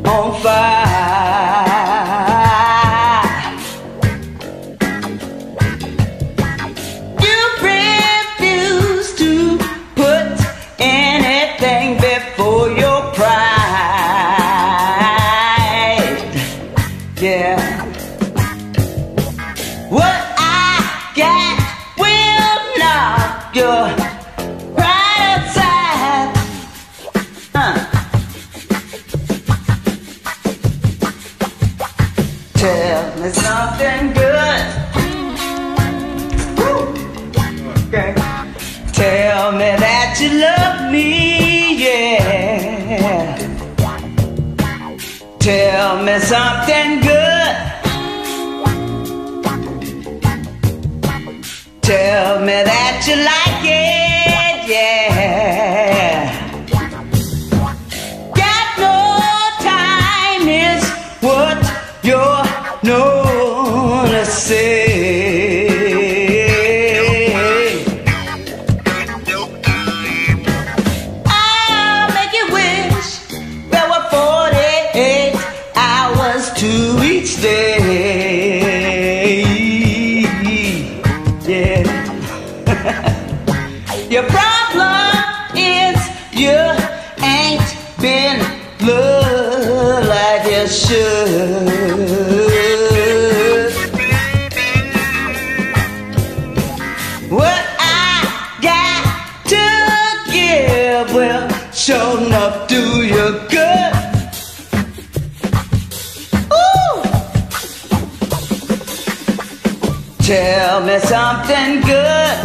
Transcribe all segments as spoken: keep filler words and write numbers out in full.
on fire. You refuse to put anything before your pride. Yeah. What I got will knock your pride aside. Huh. Tell me something good. Woo. Okay. Tell me that you love me, yeah. Tell me something good. Tell me that you like it, yeah. Got no time is what you're known to say. I'll make you wish there were forty-eight hours to each day. Yeah. Your problem is you ain't been loved like you should. What I got to give will sure enough do you good. Ooh. Tell me something good.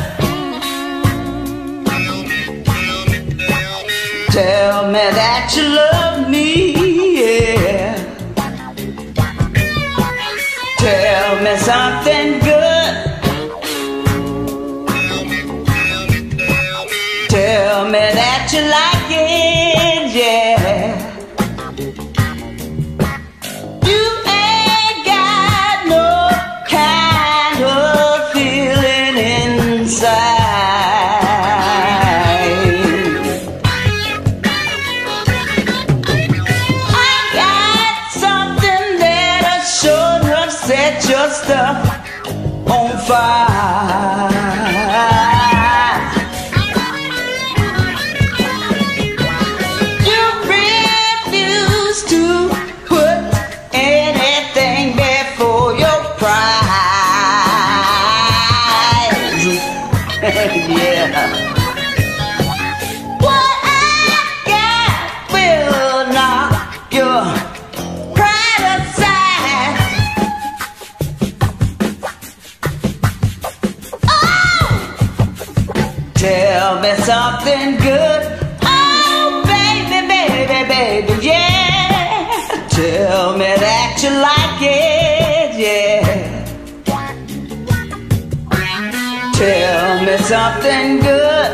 Tell me that you love me, yeah. Tell me something good. Tell me that you like it, yeah. You ain't got no kind of feeling inside. Set your stuff on fire. You refuse to put anything before your pride. Yeah. What I got will knock your pride aside. Tell me something good. Oh, baby, baby, baby, yeah. Tell me that you like it, yeah. Tell me something good.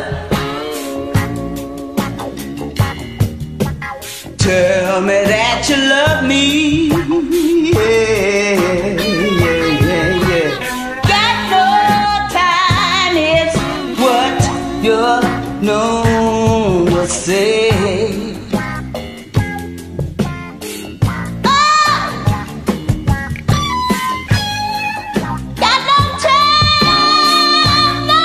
Tell me that you love me, yeah, yeah, yeah, yeah. Got no time, it's what you're known to say. Oh! Got no time, no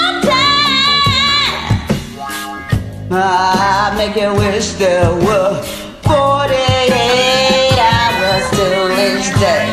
time. I make you wish there were forty-eight hours till each day.